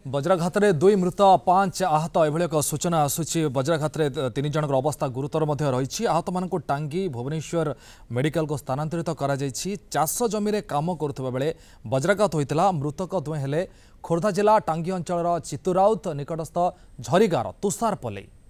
बज्राघात में 2 मृत 5 आहत एभली एक सूचना आसूची। बज्राघात में 3 जन अवस्था गुरुतर रही। आहत मान टांगी भुवनेश्वर मेडिकल को स्थानांतरित करा जायछि। चाष जमी में काम करुवा बेले बज्राघात होता। मृतक दुहें हेले खोर्धा जिला टांगी अंचल चितुराउत निकटस्थ झरीगार तुषार पल्लई।